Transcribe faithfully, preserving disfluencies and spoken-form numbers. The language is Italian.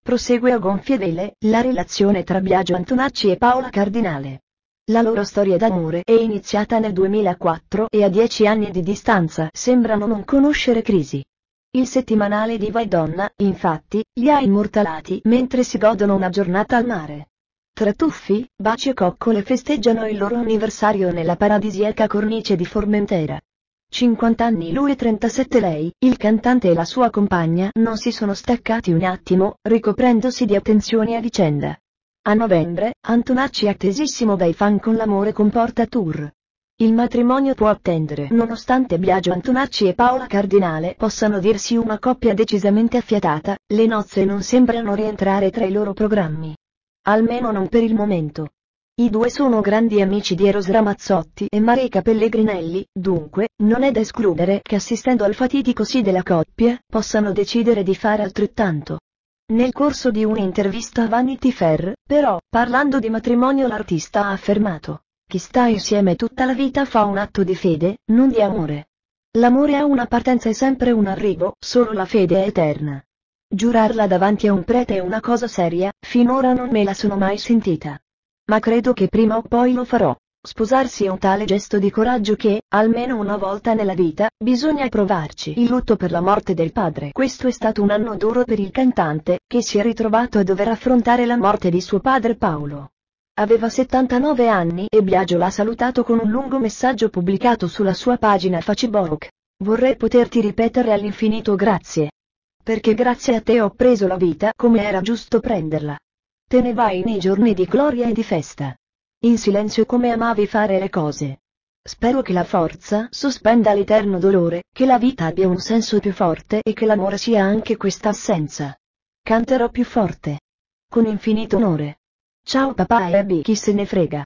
prosegue a gonfie vele la relazione tra Biagio Antonacci e Paola Cardinale. La loro storia d'amore è iniziata nel duemilaquattro e a dieci anni di distanza sembrano non conoscere crisi. Il settimanale Diva e Donna, infatti, li ha immortalati mentre si godono una giornata al mare. Tra tuffi, baci e coccole festeggiano il loro anniversario nella paradisiaca cornice di Formentera. cinquanta anni lui e trentasette lei, il cantante e la sua compagna non si sono staccati un attimo, ricoprendosi di attenzioni a vicenda. A novembre, Antonacci attesissimo dai fan con l'amore comporta tour. Il matrimonio può attendere nonostante Biagio Antonacci e Paola Cardinale possano dirsi una coppia decisamente affiatata, le nozze non sembrano rientrare tra i loro programmi. Almeno non per il momento. I due sono grandi amici di Eros Ramazzotti e Marica Pellegrinelli, dunque, non è da escludere che assistendo al fatidico sì della coppia, possano decidere di fare altrettanto. Nel corso di un'intervista a Vanity Fair, però, parlando di matrimonio l'artista ha affermato: chi sta insieme tutta la vita fa un atto di fede, non di amore. L'amore ha una partenza e sempre un arrivo, solo la fede è eterna. Giurarla davanti a un prete è una cosa seria, finora non me la sono mai sentita. Ma credo che prima o poi lo farò. Sposarsi è un tale gesto di coraggio che, almeno una volta nella vita, bisogna provarci. Il lutto per la morte del padre. Questo è stato un anno duro per il cantante, che si è ritrovato a dover affrontare la morte di suo padre Paolo. Aveva settantanove anni e Biagio l'ha salutato con un lungo messaggio pubblicato sulla sua pagina Facebook. Vorrei poterti ripetere all'infinito grazie. Perché grazie a te ho preso la vita come era giusto prenderla. Te ne vai nei giorni di gloria e di festa. In silenzio come amavi fare le cose. Spero che la forza sospenda l'eterno dolore, che la vita abbia un senso più forte e che l'amore sia anche questa assenza. Canterò più forte. Con infinito onore. Ciao papà e Abby, chi se ne frega.